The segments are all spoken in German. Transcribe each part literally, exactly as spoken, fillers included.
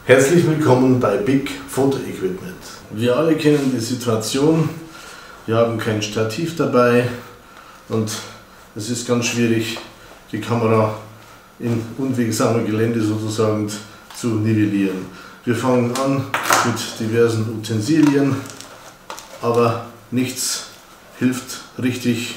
Herzlich willkommen bei Big Photo Equipment. Wir alle kennen die Situation, wir haben kein Stativ dabei und es ist ganz schwierig, die Kamera in unwegsamem Gelände sozusagen zu nivellieren. Wir fangen an mit diversen Utensilien, aber nichts hilft richtig.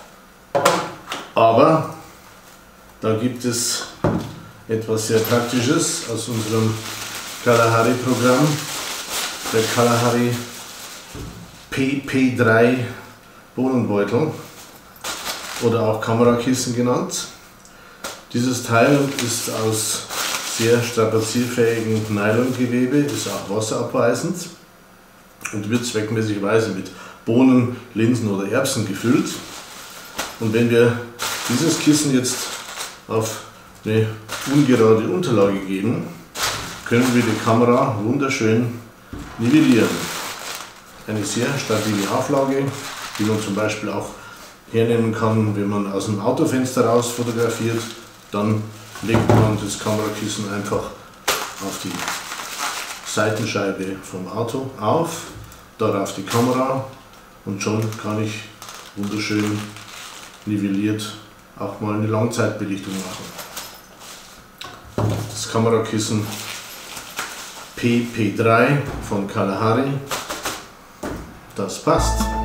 Aber da gibt es etwas sehr Praktisches aus unserem Kalahari-Programm, der Kalahari P P drei Bohnenbeutel oder auch Kamerakissen genannt. Dieses Teil ist aus sehr strapazierfähigem Nylongewebe, ist auch wasserabweisend und wird zweckmäßigerweise mit Bohnen, Linsen oder Erbsen gefüllt. Und wenn wir dieses Kissen jetzt auf eine ungerade Unterlage geben, können wir die Kamera wunderschön nivellieren. Eine sehr stabile Auflage, die man zum Beispiel auch hernehmen kann, wenn man aus dem Autofenster raus fotografiert. Dann legt man das Kamerakissen einfach auf die Seitenscheibe vom Auto auf, darauf die Kamera und schon kann ich wunderschön nivelliert auch mal eine Langzeitbelichtung machen. Das Kamerakissen P P drei von Kalahari, das passt.